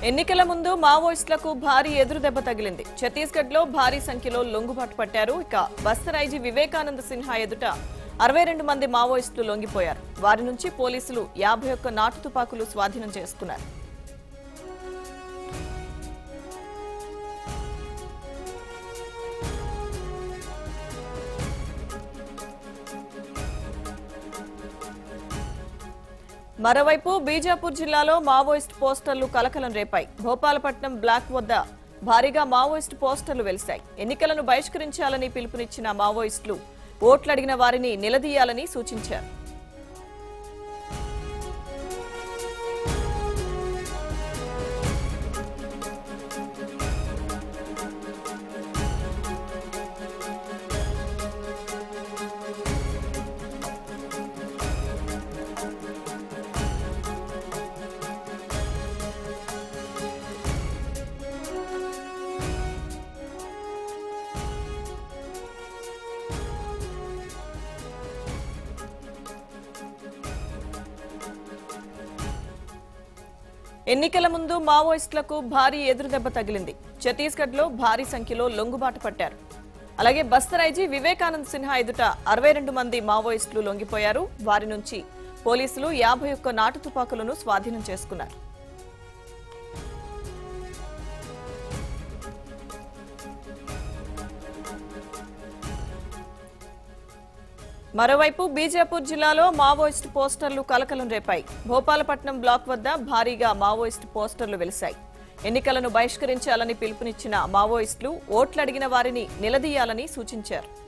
ఎన్నికల ముందు మావోయిస్టులకు భారీ ఎదురుదెబ్బ తగిలింది. ఛత్తీస్గఢ్లో భారీ సంఖ్యలో లొంగుబాటు పట్టారు. ఇక బస్తర్ ఐజీ వివేకానంద సిన్హా ఎదుట 62 మంది మావోయిస్టులు లొంగిపోయారు. వారి నుంచి పోలీసులు 51 నాటు తుపాకులు స్వాధీనం చేసుకున్నారు. మరోవైపు బీజాపూర్ జిల్లాలో మావోయిస్టు పోస్టర్లు కలకలం రేపాయి. భోపాలపట్నం బ్లాక్ వద్ద భారీగా మావోయిస్టు పోస్టర్లు వెలిశాయి. ఎన్నికలను బహిష్కరించాలని పిలుపునిచ్చిన మావోయిస్టులు ఓట్లడిగిన వారిని నిలదీయాలని సూచించారు. ఎన్నికల ముందు మావోయిస్టులకు భారీ ఎదురుదెబ్బ తగిలింది. ఛత్తీస్గఢ్లో భారీ సంఖ్యలో లొంగుబాటు పట్టారు. అలాగే బస్తర్ ఐజీ వివేకానంద్ సిన్హా ఎదుట 62 మంది మావోయిస్టులు లొంగిపోయారు. వారి నుంచి పోలీసులు 51 నాటు తుపాకులను స్వాధీనం చేసుకున్నారు. మరోవైపు బీజాపూర్ జిల్లాలో మావోయిస్టు పోస్టర్లు కలకలం రేపాయి. భోపాలపట్నం బ్లాక్ వద్ద భారీగా మావోయిస్టు పోస్టర్లు వెలిశాయి. ఎన్నికలను బహిష్కరించాలని పిలుపునిచ్చిన మావోయిస్టులు ఓట్లడిగిన వారిని నిలదీయాలని సూచించారు.